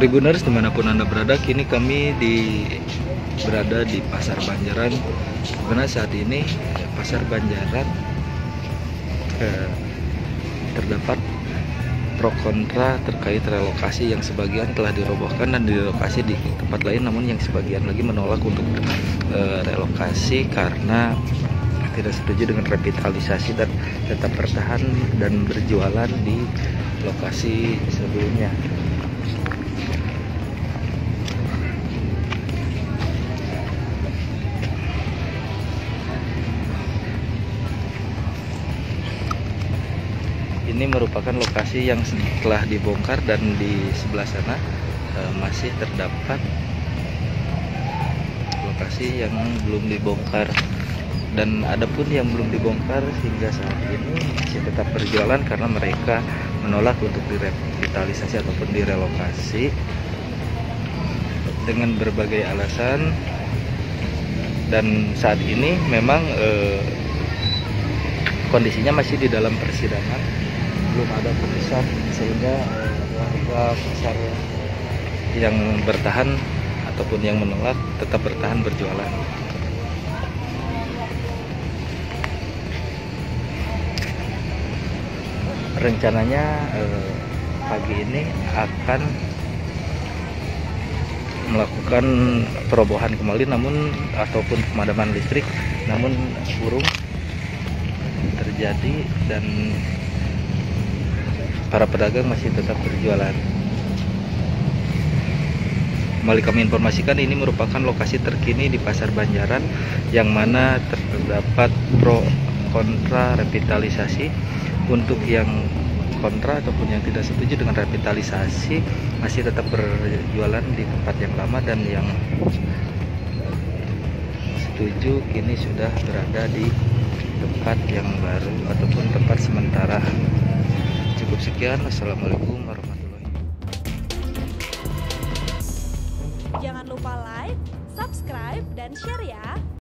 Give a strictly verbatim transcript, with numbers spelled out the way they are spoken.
Tribuners dimanapun Anda berada, kini kami di berada di Pasar Banjaran. Karena saat ini Pasar Banjaran eh, terdapat pro kontra terkait relokasi yang sebagian telah dirobohkan dan direlokasi di tempat lain, namun yang sebagian lagi menolak untuk eh, relokasi karena tidak setuju dengan revitalisasi dan tetap bertahan dan berjualan di lokasi sebelumnya. Ini merupakan lokasi yang telah dibongkar dan di sebelah sana e, masih terdapat lokasi yang belum dibongkar, dan adapun yang belum dibongkar hingga saat ini masih tetap berjualan karena mereka menolak untuk direvitalisasi ataupun direlokasi dengan berbagai alasan. Dan saat ini memang e, kondisinya masih di dalam persidangan, belum ada putusan, sehingga eh, warga pasar yang bertahan ataupun yang menolak tetap bertahan berjualan. Rencananya eh, pagi ini akan melakukan perobohan kembali namun ataupun pemadaman listrik, namun urung terjadi dan para pedagang masih tetap berjualan. Kembali kami informasikan, ini merupakan lokasi terkini di Pasar Banjaran yang mana terdapat pro kontra revitalisasi. Untuk yang kontra ataupun yang tidak setuju dengan revitalisasi masih tetap berjualan di tempat yang lama, dan yang setuju kini sudah berada di tempat yang baru ataupun tempat sementara. Cukup sekian, assalamualaikum warahmatullahi wabarakatuh. Jangan lupa like, subscribe, dan share ya.